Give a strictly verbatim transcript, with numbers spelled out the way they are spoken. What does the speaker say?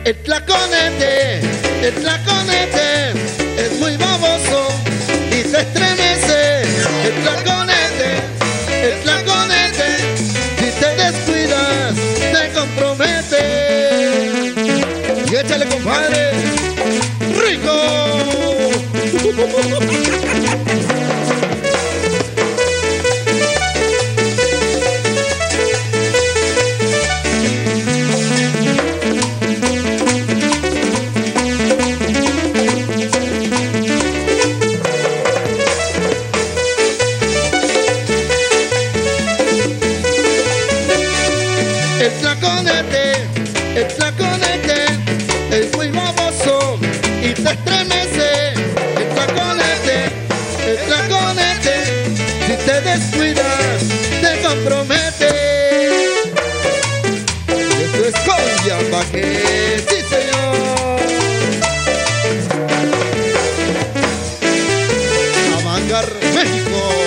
El tlaconete, el tlaconete es muy baboso y se estremece. El tlaconete, el tlaconete, si te descuidas te compromete. Y échale, compadre, rico. El tlaconete, el tlaconete es muy baboso y te estremece. El tlaconete, el tlaconete, si te descuidas te compromete. Esto es Cumbia Paquete, sí señor. A Mangar, México.